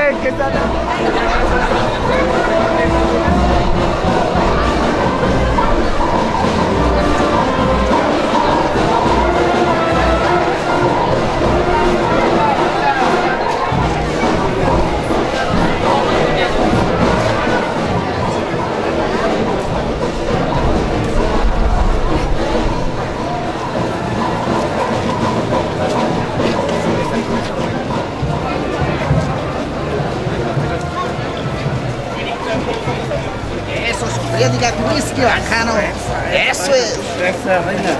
¿Qué tal? Eso, Sofía, diga whisky bacano. Eso es. Esa reina.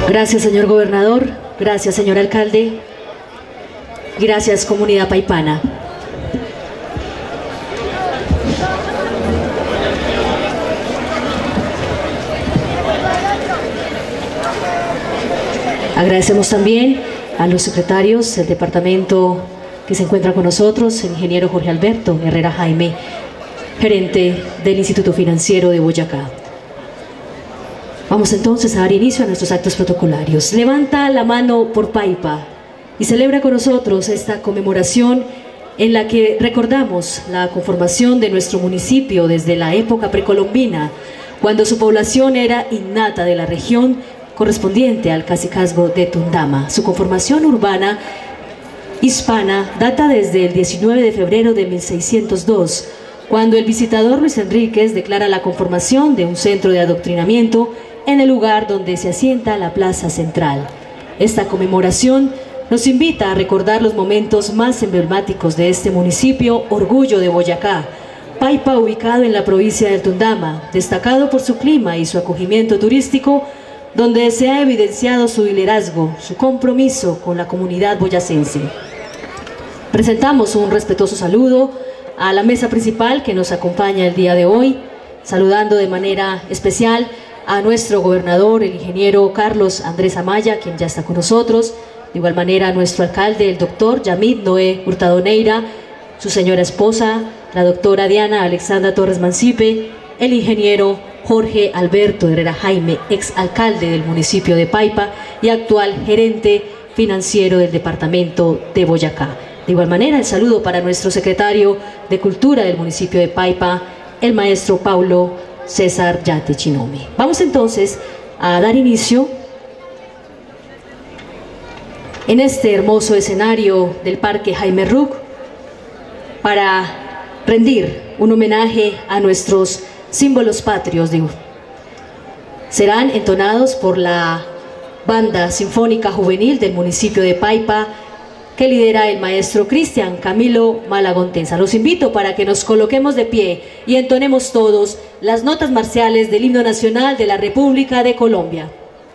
Gracias, señor gobernador. Gracias, señor alcalde. Gracias, comunidad paipana. Agradecemos también a los secretarios del departamento que se encuentran con nosotros, el ingeniero Jorge Alberto Herrera Jaime, gerente del Instituto Financiero de Boyacá. Vamos entonces a dar inicio a nuestros actos protocolarios. Levanta la mano por Paipa y celebra con nosotros esta conmemoración en la que recordamos la conformación de nuestro municipio desde la época precolombina, cuando su población era innata de la región correspondiente al cacicazgo de Tundama. Su conformación urbana hispana data desde el 19 de febrero de 1602, cuando el visitador Luis Enríquez declara la conformación de un centro de adoctrinamiento en el lugar donde se asienta la plaza central. Esta conmemoración nos invita a recordar los momentos más emblemáticos de este municipio, orgullo de Boyacá. Paipa, ubicado en la provincia del Tundama, destacado por su clima y su acogimiento turístico, donde se ha evidenciado su liderazgo, su compromiso con la comunidad boyacense. Presentamos un respetuoso saludo a la mesa principal que nos acompaña el día de hoy, saludando de manera especial a nuestro gobernador, el ingeniero Carlos Andrés Amaya, quien ya está con nosotros. De igual manera a nuestro alcalde, el doctor Yamid Noé Hurtado Neira, su señora esposa, la doctora Diana Alexandra Torres Mancipe, el ingeniero Jorge Alberto Herrera Jaime, ex alcalde del municipio de Paipa y actual gerente financiero del departamento de Boyacá. De igual manera, el saludo para nuestro secretario de Cultura del municipio de Paipa, el maestro Paulo César Yate Chinomi. Vamos entonces a dar inicio en este hermoso escenario del Parque Jaime Rook para rendir un homenaje a nuestros símbolos patrios. Serán entonados por la Banda Sinfónica Juvenil del municipio de Paipa, que lidera el maestro Cristian Camilo Malagontensa. Los invito para que nos coloquemos de pie y entonemos todos las notas marciales del himno nacional de la República de Colombia.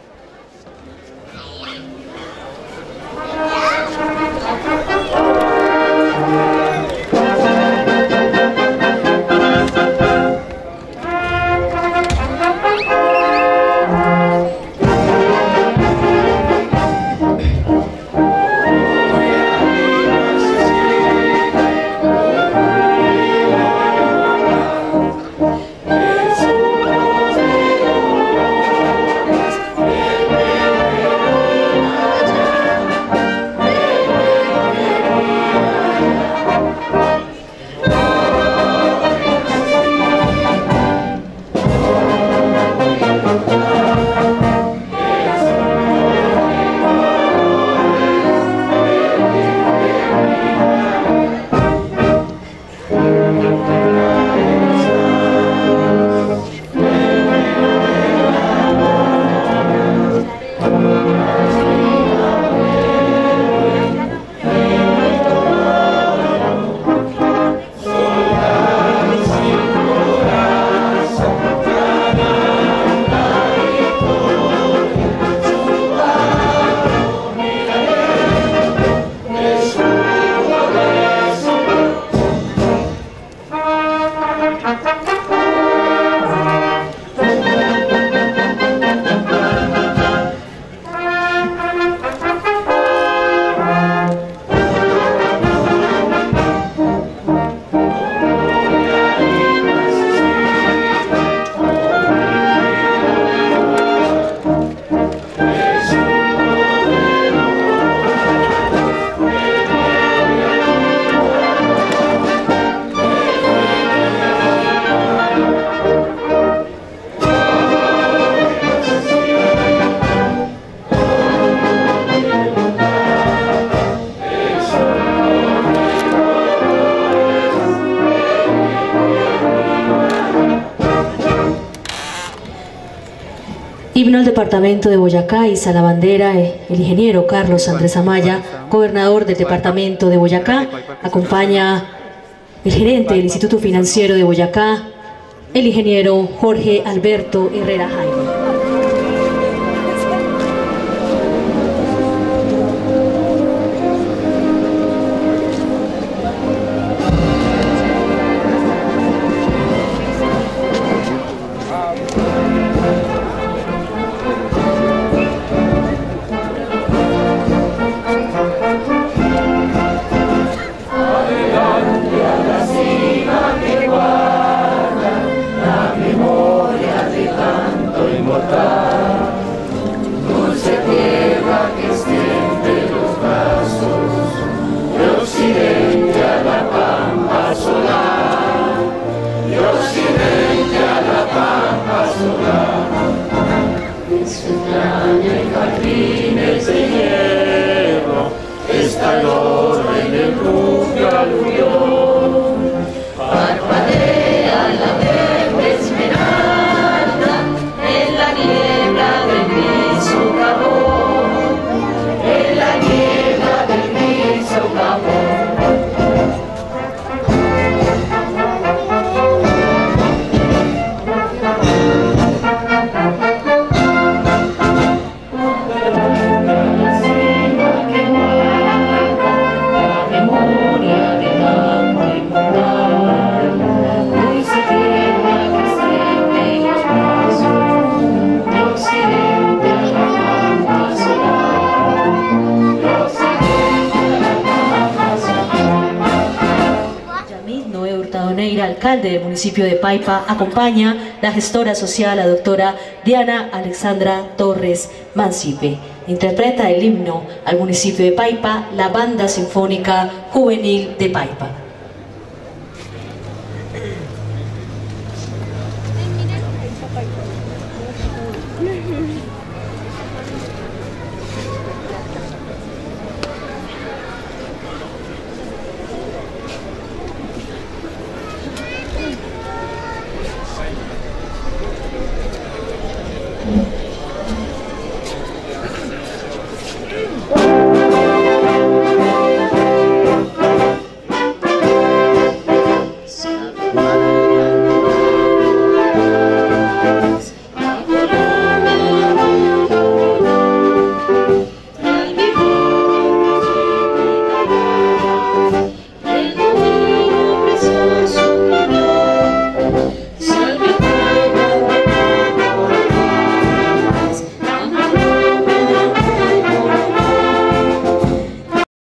Himno al departamento de Boyacá y la bandera, el ingeniero Carlos Andrés Amaya, gobernador del departamento de Boyacá. Acompaña el gerente del Instituto Financiero de Boyacá, el ingeniero Jorge Alberto Herrera Jaime. en jardines de hierro, está el oro en el rubio aluvión. Parpadea la verde esmeralda en la niebla del gris socavón, en la niebla del gris socavón. Alcalde del municipio de Paipa, acompaña la gestora social, la doctora Diana Alexandra Torres Mancipe. Interpreta el himno al municipio de Paipa, la Banda Sinfónica Juvenil de Paipa.